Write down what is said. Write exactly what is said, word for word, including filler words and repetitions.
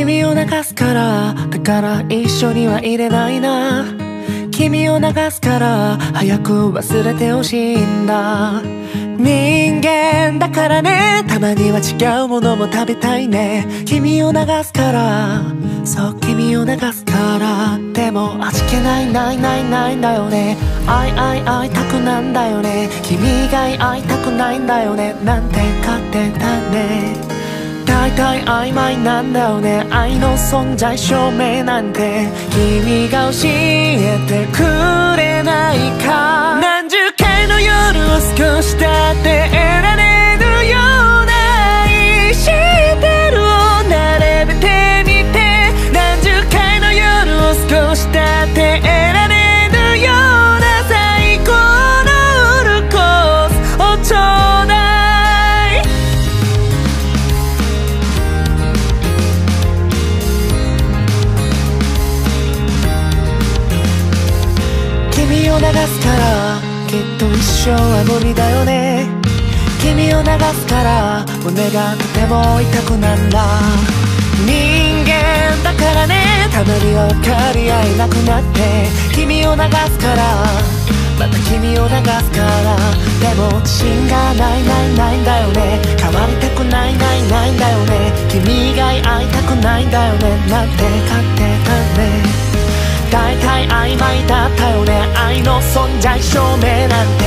君を流すからだから一緒にはいれないな。君を流すから早く忘れてほしいんだ。人間だからね、たまには違うものも食べたいね。君を流すから、そう君を流すから。でも味気ないないないないんだよね。会い会い会いたくなんだよね。君以外会いたくないんだよね。なんて勝手だね。大体曖昧なんだよね。愛の存在証明なんて君が教えてくれないか。何十回の夜を少しだって得られるような愛してるを並べてみて。何十回の夜を少しだって得られるような最高のフルコースをちょうだい。君を流すからきっと一生は無理だよね。君を流すから胸がとても痛くなんだ。人間だからね、たまには分かり合えなくなって君を流すから、また君を流すから。でも自信がないないないんだよね。変わりたくないないないんだよね。君以外会いたくないんだよね。なんて勝手だね。大体曖昧だったよね。愛の存在証明なんて